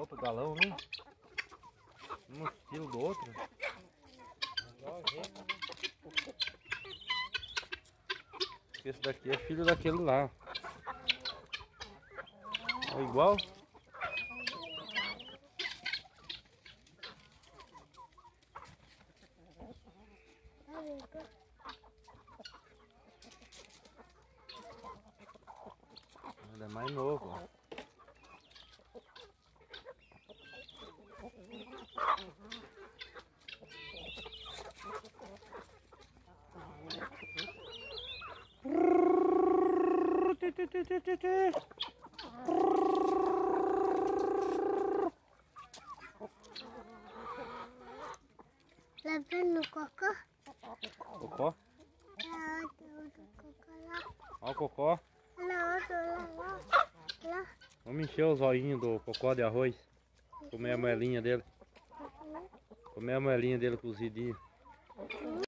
outro galão, né? Um estilo do outro. Esse daqui é filho daquele lá. É igual? Ele é mais novo, ó. Levando o cocô? Cocó? Lá, outro cocô lá. Olha o cocó. Lá, outro lá. Vamos encher os olhinhos do cocó de arroz. Comer a moelinha dele. Comer a moelinha dele cozidinha.